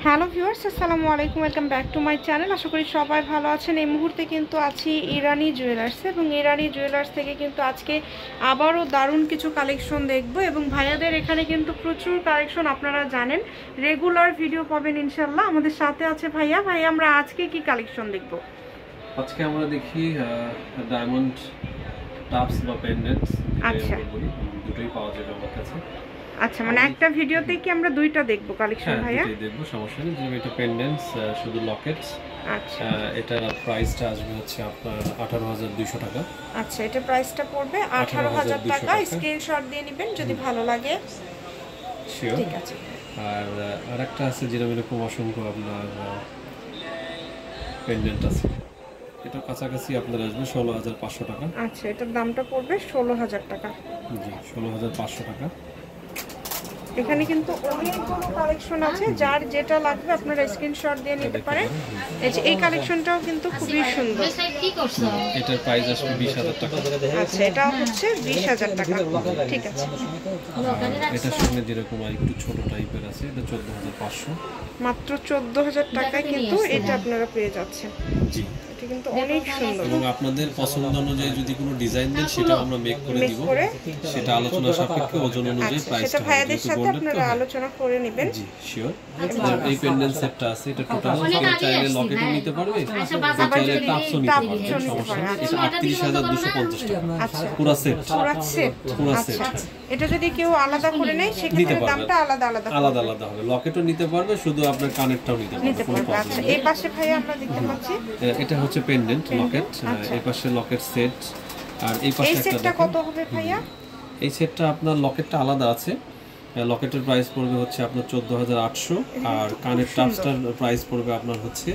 Hello viewers, আসসালামু আলাইকুম, welcome back to my channel. আশা করি সবাই ভালো আছেন। এই মুহূর্তে কিন্তু আছি ইরানি জুয়েলার্সে এবং ইরানি জুয়েলার্স থেকে কিন্তু আজকে আবারও দারুণ কিছু কালেকশন দেখবো এবং ভাইয়াদের এখানে কিন্তু প্রচুর কালেকশন আপনারা জানেন, রেগুলার ভিডিও পাবেন ইনশাল্লাহ। আমাদের সাথে আছে ভাইয়া। আমরা আজকে কি কালেকশন দেখবো? আজকে আমরা দেখি ডায়মন্ড টাপস বা পেন্ডেন্টস। আচ্ছা, দুটোই পাওয়া যাবে আমার কাছে। আচ্ছা, মানে একটা ভিডিওতে কি আমরা দুইটা দেখবো কালেকশন ভাইয়া? হ্যাঁ, দেখবো, সমস্যা নেই। যে এটা পেন্ডেন্টস, শুধু লকেটস। আচ্ছা, এটার প্রাইসটা আসবে হচ্ছে আপনার 18,200 টাকা। আচ্ছা, এটা প্রাইসটা পড়বে 18,000 টাকা। স্ক্রিনশট দিয়ে নেবেন যদি ভালো লাগে। শিওর, ঠিক আছে। আর আরেকটা আছে যেরকম এরকম অসংখ্য আপনার পেন্ডেন্ট আছে। এটা কাছাকাছি আপনার আসবে 16,500 টাকা। আচ্ছা, এটার দামটা পড়বে 16,000 টাকা। জি, 16,500 টাকা। এখানে কিন্তু অনেকগুলো কালেকশন আছে, যার যেটা লাগবে আপনারা স্ক্রিনশট দিয়ে নিতে পারেন। এই কালেকশনটাও কিন্তু খুবই সুন্দর। এটার প্রাইস আসবে 20,000 টাকা। আচ্ছা, এটা হচ্ছে 20,000 টাকা। ঠিক আছে। এটার সঙ্গে যেরকম একটু ছোট টাইপের আছে, এটা 14,500। মাত্র 14,000 টাকায় কিন্তু এটা আপনারা পেয়ে যাচ্ছেন। জি, এটা কিন্তু অনেক সুন্দর এবং আপনাদের পছন্দ অনুযায়ী যদি কোনো ডিজাইন দেন সেটা আমরা মেক করে দিব। সেটা আলোচনা সাপেক্ষে ওজন অনুযায়ী প্রাইস সেটা ভাইয়াদের সাথে আপনারা আলোচনা করে নেবেন। জি, শিওর। এই পেন্ডেন্ট সেটটা আছে, এটা টোটাল চাইলে লকেটও নিতে পারবে, চাইলে টাপসও নিতে পারবে, সমস্যা নেই। এটা 38,250 টাকা। আচ্ছা, পুরো সেট। আচ্ছা, এটা যদি কেউ আলাদা করে নেয় সেক্ষেত্রে দামটা আলাদা আলাদা হবে। লকেটও নিতে পারবে, শুধু আপনার কানেরটাও নিতে পারবে। আচ্ছা, এই পাশে ভাইয়া আমরা দেখতে পাচ্ছি এটা হচ্ছে পেন্ডেন্ট লকেট। এই পাশে লকেট সেট, আর এই পাশে একটা সেটটা কত হবে ভাইয়া? এই সেটটা আপনার লকেটটা আলাদা আছে। লকেটের প্রাইস পড়বে হচ্ছে আপনার 14,800, আর কানের টাপসটার প্রাইস পড়বে আপনার হচ্ছে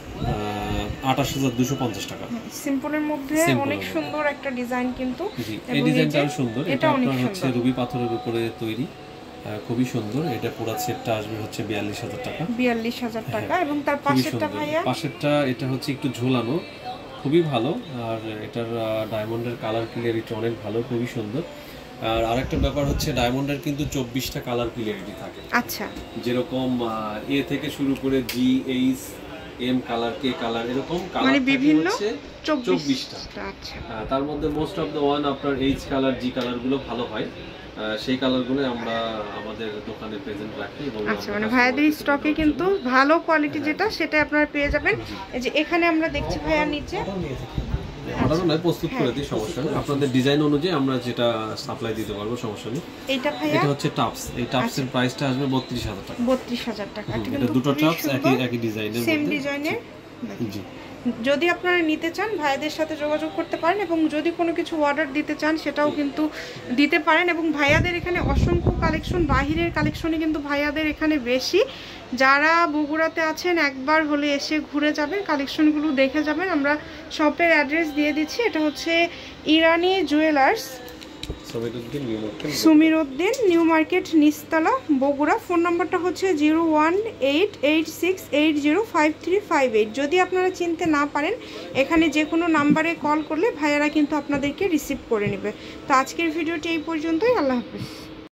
28,250 টাকা। সিম্পলের মধ্যে অনেক সুন্দর একটা ডিজাইন কিন্তু। এই ডিজাইনটা আরো সুন্দর। এটা আপনার হচ্ছে রুবি পাথরের উপরে তৈরি, খুবই সুন্দর। এটা পুরো সেটটা আসবে হচ্ছে 42,000 টাকা। 42,000 টাকা। এবং তার পাশেরটা ভাইয়া? পাশেরটা এটা হচ্ছে একটু ঝোলানো, খুবই ভালো। আর এটার ডায়মন্ডের কালার ক্লিয়ারিটি অনেক ভালো, খুবই সুন্দর। আর আরেকটা ব্যাপার হচ্ছে ডায়মন্ডের কিন্তু 24টা কালার ক্লিয়ারিটি থাকে। আচ্ছা, যেরকম এ থেকে শুরু করে G, H, M colour, K colour, এরকম কালার মানে বিভিন্ন 24টা। আচ্ছা, তার মধ্যে মোস্ট অফ দ্য ওয়ান আপনার এইচ কালার, জি কালারগুলো ভালো হয়। সেই কালারগুলো আমরা আমাদের দোকানে প্রেজেন্ট রাখি। আচ্ছা, মানে ভাইয়াদের স্টকে কিন্তু ভালো কোয়ালিটি যেটা সেটা আপনারা পেয়ে যাবেন। এই যে এখানে আমরা দেখছি ভাইয়া নিচে অর্ডারও নয়, প্রস্তুত করে দিই, সমস্যা নেই। আপনাদের ডিজাইন অনুযায়ী আমরা যেটা সাপ্লাই দিতে পারবো, সমস্যা নেই। এটা হচ্ছে টাপস। এই টাপসের প্রাইসটা আসবে 32,000 টাকা। 32,000 টাকা। এটা দুটো টাপস একই ডিজাইনের, সেম ডিজাইনের। জি, যদি আপনারা নিতে চান ভাইয়াদের সাথে যোগাযোগ করতে পারেন, এবং যদি কোনো কিছু অর্ডার দিতে চান সেটাও কিন্তু দিতে পারেন। এবং ভাইয়াদের এখানে অসংখ্য কালেকশন, বাহিরের কালেকশনই কিন্তু ভাইয়াদের এখানে বেশি। যারা বগুড়াতে আছেন একবার হলে এসে ঘুরে যাবেন, কালেকশনগুলো দেখে যাবেন। আমরা শপের অ্যাড্রেস দিয়ে দিচ্ছি। এটা হচ্ছে Irani jewellers, Sumiruddin, new market, নিচতলা, বগুড়া। ফোন নাম্বারটা হচ্ছে 01886805358। যদি আপনারা চিনতে না পারেন এখানে যে কোনো নাম্বারে কল করলে ভাইয়ারা কিন্তু আপনাদেরকে রিসিভ করে নেবে। তো আজকের ভিডিওটি এই পর্যন্তই। আল্লাহ হাফেজ।